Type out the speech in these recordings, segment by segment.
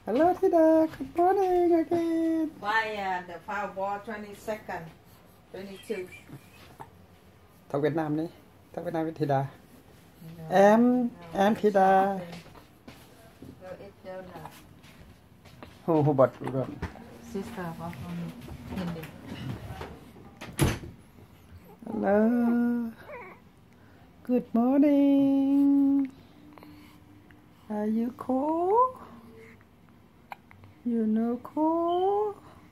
Hello, Tida. Good morning again. Why the Powerball 22nd, 22? Thằng Việt Nam đi. Thằng Việt Nam với Tida. Em Tida. Who bought it? Sister of Hindi. Hello. Good morning. Are you cold? You no cold?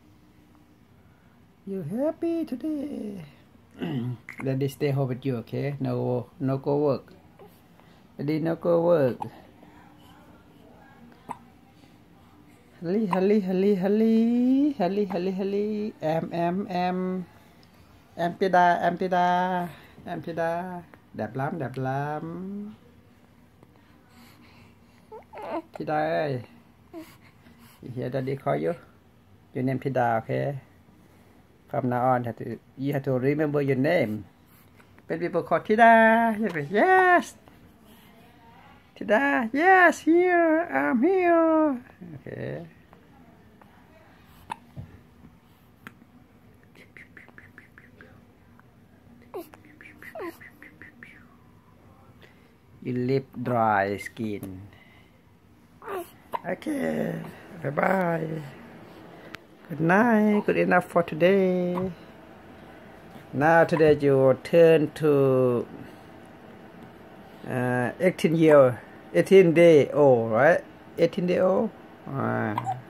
You happy today? Daddy stay home with you, okay? No go work. Daddy no go work. Hali. Em Tida. Đẹp lắm. Tida ơi. You hear Daddy call you? Your name Tida, okay? From now on, you have to remember your name. When people call Tida, you say, yes! Tida, yes, here, I'm here. Okay. You lip dry skin. Okay. Bye-bye. Good night. Good enough for today. Now today you turn to 18 day old, right? 18 day old.